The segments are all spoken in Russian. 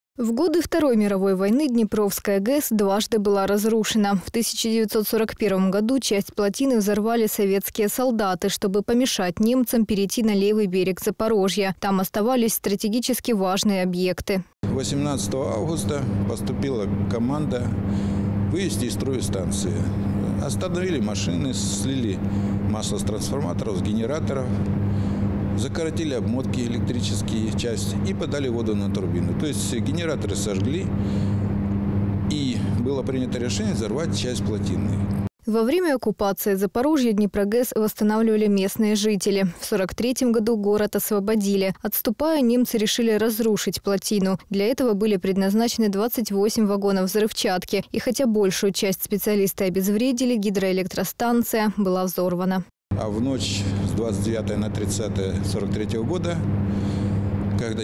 В годы Второй мировой войны Днепровская ГЭС дважды была разрушена. В 1941 году часть плотины взорвали советские солдаты, чтобы помешать немцам перейти на левый берег Запорожья. Там оставались стратегически важные объекты. 18 августа поступила команда вывести из строя станции. Остановили машины, слили масло с трансформаторов, с генераторов. Закоротили обмотки электрические части и подали воду на турбину. То есть генераторы сожгли, и было принято решение взорвать часть плотины. Во время оккупации Запорожья Днепрогэс восстанавливали местные жители. В 1943 году город освободили. Отступая, немцы решили разрушить плотину. Для этого были предназначены 28 вагонов взрывчатки. И хотя большую часть специалисты обезвредили, гидроэлектростанция была взорвана. А в ночь с 29 на 30 1943 года, когда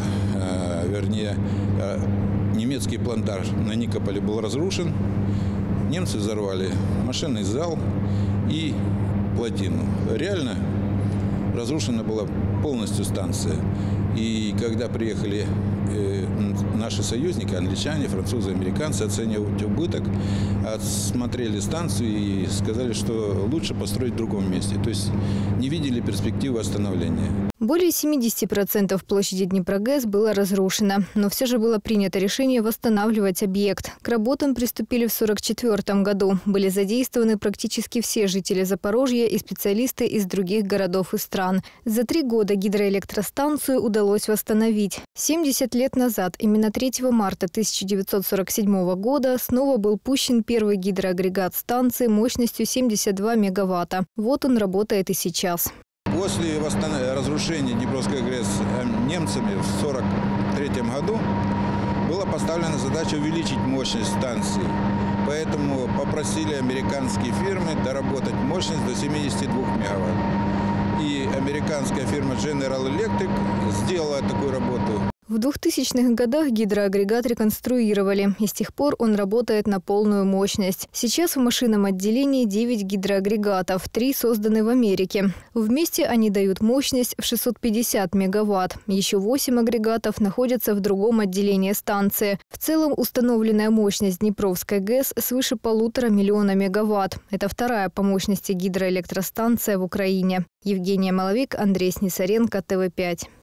немецкий плантаж на Никополе был разрушен, немцы взорвали машинный зал и плотину. Реально разрушена была полностью станция. И когда приехали наши союзники, англичане, французы, американцы, оценивать убыток, осмотрели станцию и сказали, что лучше построить в другом месте. То есть не видели перспективы восстановления. Более 70% площади Днепрогэс было разрушено. Но все же было принято решение восстанавливать объект. К работам приступили в 1944 году. Были задействованы практически все жители Запорожья и специалисты из других городов и стран. За 3 года гидроэлектростанцию удалось восстановить. 70 лет назад, именно 3 марта 1947 года, снова был пущен первый гидроагрегат станции мощностью 72 мегаватта. Вот он работает и сейчас. После разрушения Днепровской ГЭС немцами в 1943 году была поставлена задача увеличить мощность станции. Поэтому попросили американские фирмы доработать мощность до 72 мегаватт. И американская фирма General Electric сделала такую работу. В 2000-х годах гидроагрегат реконструировали, и с тех пор он работает на полную мощность. Сейчас в машинном отделении 9 гидроагрегатов, 3 созданы в Америке. Вместе они дают мощность в 650 мегаватт. Еще 8 агрегатов находятся в другом отделении станции. В целом установленная мощность Днепровской ГЭС свыше 1,5 миллиона мегаватт. Это вторая по мощности гидроэлектростанция в Украине. Евгения Маловик, Андрей Снисаренко, ТВ5.